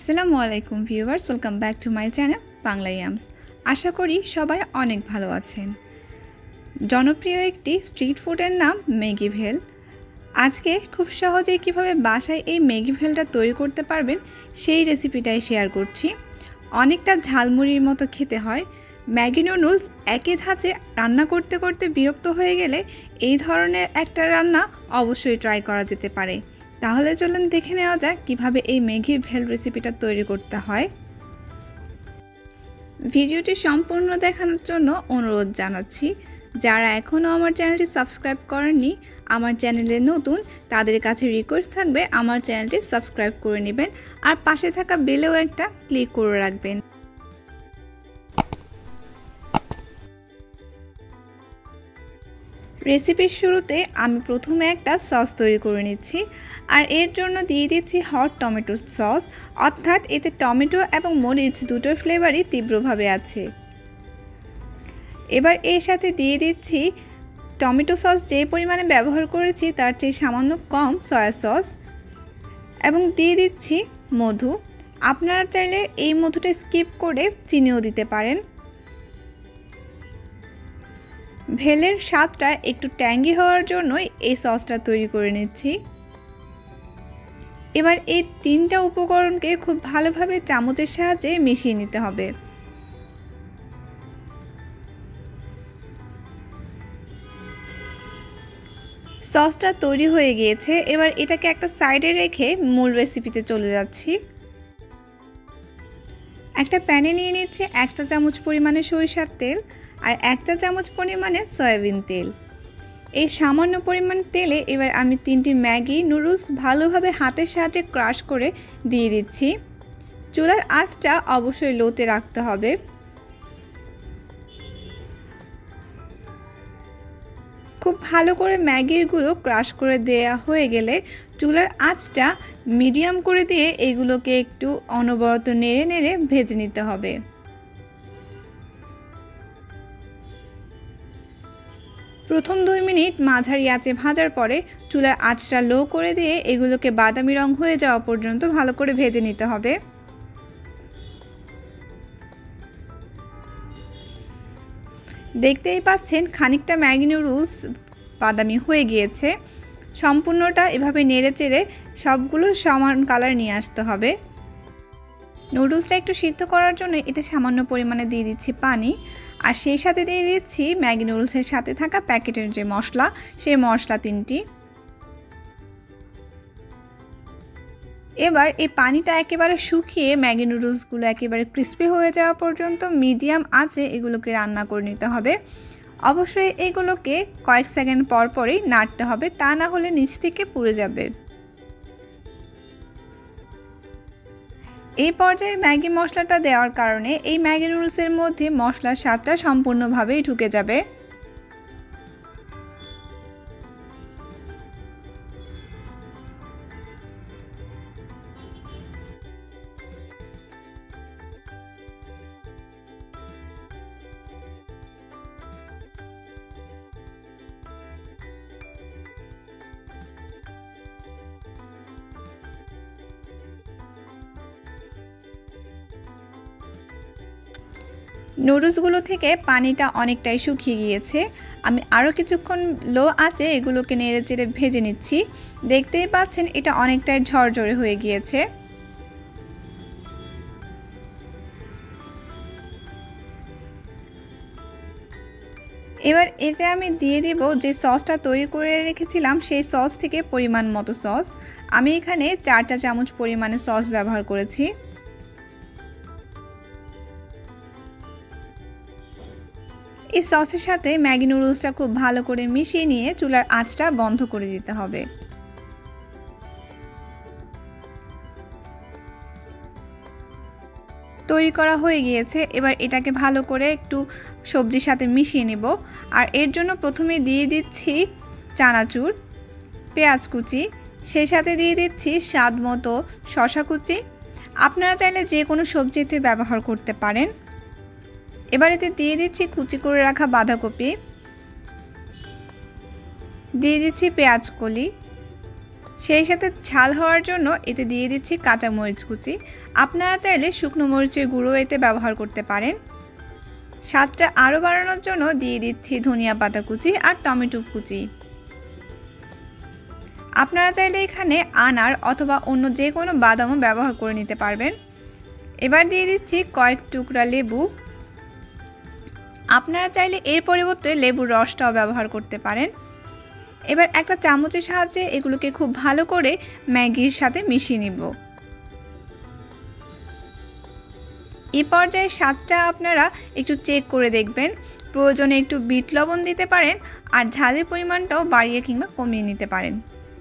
আসসালামু আলাইকুম viewers, welcome back to my channel Bangla yums. আশা করি সবাই অনেক ভালো আছেন। জনপ্রিয় একটি স্ট্রিট ফুডের নাম ম্যাগি ভেল। আজকে খুব সহজেই কিভাবে বাসায় এই ম্যাগি ভেলটা তৈরি করতে পারবেন সেই রেসিপিটাই শেয়ার করছি। অনেকটা ঝালমুড়ির মতো খেতে হয়। ম্যাগি নুডলস একই ধাঁচে রান্না করতে করতে বিরক্ত হয়ে গেলে এই ধরনের একটা রান্না অবশ্যই ট্রাই করা যেতে পারে। তাহলে চলুন দেখে নেওয়া যাক কীভাবে এই ম্যাগি ভেল রেসিপিটা তৈরি করতে হয়। ভিডিওটি সম্পূর্ণ দেখানোর জন্য অনুরোধ জানাচ্ছি। যারা এখনও আমার চ্যানেলটি সাবস্ক্রাইব করেননি, আমার চ্যানেলে নতুন, তাদের কাছে রিকোয়েস্ট থাকবে আমার চ্যানেলটি সাবস্ক্রাইব করে নেবেন আর পাশে থাকা বেলেও একটা ক্লিক করে রাখবেন। রেসিপির শুরুতে আমি প্রথমে একটা সস তৈরি করে নিচ্ছি আর এর জন্য দিয়ে দিচ্ছি হট টমেটো সস, অর্থাৎ এতে টমেটো এবং মরিচ দুটোর ফ্লেভারই তীব্রভাবে আছে। এবার এর সাথে দিয়ে দিচ্ছি টমেটো সস যে পরিমাণে ব্যবহার করেছি তার চেয়ে সামান্য কম সয়া সস এবং দিয়ে দিচ্ছি মধু। আপনারা চাইলে এই মধুটা স্কিপ করে চিনিও দিতে পারেন। ভেলের স্বাদটা একটু ট্যাঙ্গি হওয়ার জন্যই এই সসটা তৈরি করে নিচ্ছি। এবার এই তিনটা উপকরণকে খুব ভালোভাবে চামচের সাহায্যে মিশিয়ে নিতে হবে। সসটা তৈরি হয়ে গিয়েছে, এবার এটাকে একটা সাইডে রেখে মূল রেসিপিতে চলে যাচ্ছি। একটা প্যানে নিয়ে নিচ্ছি 1 চা চামচ পরিমাণে সরিষার তেল আর 1 চা চামচ পরিমাণে সয়াবিন তেল। এই সামান্য পরিমাণ তেলে এবার আমি 3টি ম্যাগি নুডলস ভালোভাবে হাতের সাহায্যে ক্রাশ করে দিয়ে দিচ্ছি। চুলার আঁচটা অবশ্যই লোতে রাখতে হবে। খুব ভালো করে ম্যাগিগুলো ক্রাশ করে দেওয়া হয়ে গেলে চুলার আঁচটা মিডিয়াম করে দিয়ে এগুলোকে একটু অনবরত নেড়ে নেড়ে ভেজে নিতে হবে। প্রথম 2 মিনিট মাঝারি আঁচে ভাজার পরে চুলার আঁচটা লো করে দিয়ে এগুলোকে বাদামি রং হয়ে যাওয়া পর্যন্ত ভালো করে ভেজে নিতে হবে। দেখতেই পাচ্ছেন খানিকটা ম্যাগি নুডলস বাদামি হয়ে গিয়েছে। সম্পূর্ণটা এভাবে নেড়ে চেড়ে সবগুলো সমান কালার নিয়ে আসতে হবে। নুডলসটা একটু সিদ্ধ করার জন্য এতে সামান্য পরিমাণে দিয়ে দিচ্ছি পানি আর সেই সাথে দিয়ে দিচ্ছি ম্যাগি নুডলসের সাথে থাকা প্যাকেটের যে মশলা, সেই মশলা 3টি। এবার এই পানিটা একেবারে শুকিয়ে ম্যাগি নুডলসগুলো একেবারে ক্রিস্পি হয়ে যাওয়া পর্যন্ত মিডিয়াম আঁচে এগুলোকে রান্না করে নিতে হবে। অবশ্যই এগুলোকে কয়েক সেকেন্ড পর পরই নাড়তে হবে, তা না হলে নিচ থেকে পুড়ে যাবে। এই পর্যায়ে ম্যাগি মশলাটা দেওয়ার কারণে এই ম্যাগি নুডলসের মধ্যে মশলার স্বাদটা সম্পূর্ণভাবেই ঢুকে যাবে। নুডলসগুলো থেকে পানিটা অনেকটাই শুকিয়ে গিয়েছে। আমি আরও কিছুক্ষণ লো আঁচে এগুলোকে নেড়ে চেড়ে ভেজে নিচ্ছি। দেখতেই পাচ্ছেন এটা অনেকটাই ঝরঝরে হয়ে গিয়েছে। এবার এতে আমি দিয়ে দিব যে সসটা তৈরি করে রেখেছিলাম, সেই সস থেকে পরিমাণ মতো সস। আমি এখানে 4 চা চামচ পরিমাণে সস ব্যবহার করেছি। এই সসের সাথে ম্যাগি নুডলসটা খুব ভালো করে মিশিয়ে নিয়ে চুলার আঁচটা বন্ধ করে দিতে হবে। তৈরি করা হয়ে গিয়েছে। এবার এটাকে ভালো করে একটু সবজির সাথে মিশিয়ে নেব আর এর জন্য প্রথমে দিয়ে দিচ্ছি চানাচুর, পেঁয়াজ কুচি, সেই সাথে দিয়ে দিচ্ছি স্বাদ মতো শসা কুচি। আপনারা চাইলে যে কোনো সবজিতে ব্যবহার করতে পারেন। এবার এতে দিয়ে দিচ্ছি কুচি করে রাখা বাঁধাকপি, দিয়ে দিচ্ছি পেঁয়াজ কলি, সেই সাথে ঝাল হওয়ার জন্য এতে দিয়ে দিচ্ছি কাঁচা মরিচ কুচি। আপনারা চাইলে শুকনো মরিচের গুঁড়ো এতে ব্যবহার করতে পারেন। স্বাদটা আরও বাড়ানোর জন্য দিয়ে দিচ্ছি ধনিয়া পাতা কুচি আর টমেটো কুচি। আপনারা চাইলে এখানে আনার অথবা অন্য যে কোনো বাদামও ব্যবহার করে নিতে পারবেন। এবার দিয়ে দিচ্ছি কয়েক টুকরা লেবু। আপনারা চাইলে এর পরিবর্তে লেবুর রসটাও ব্যবহার করতে পারেন। এবার একটা চামচের সাহায্যে এগুলোকে খুব ভালো করে ম্যাগির সাথে মিশিয়ে নিব। এই পর্যায়ে স্বাদটা আপনারা একটু চেক করে দেখবেন। প্রয়োজনে একটু বিট লবণ দিতে পারেন আর ঝালের পরিমাণটাও বাড়িয়ে কিংবা কমিয়ে নিতে পারেন।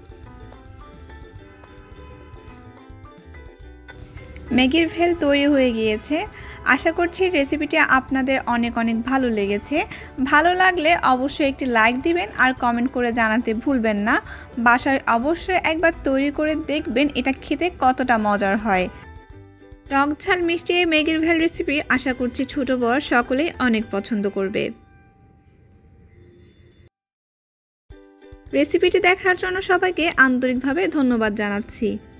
ম্যাগির ভেল তৈরি হয়ে গিয়েছে। আশা করছি রেসিপিটি আপনাদের অনেক ভালো লেগেছে। ভালো লাগলে অবশ্যই একটি লাইক দিবেন আর কমেন্ট করে জানাতে ভুলবেন না। বাসায় অবশ্যই একবার তৈরি করে দেখবেন এটা খেতে কতটা মজার হয়। টক ঝাল মিষ্টি এই ম্যাগির ভেল রেসিপি আশা করছি ছোট বড় সকলেই অনেক পছন্দ করবে। রেসিপিটি দেখার জন্য সবাইকে আন্তরিকভাবে ধন্যবাদ জানাচ্ছি।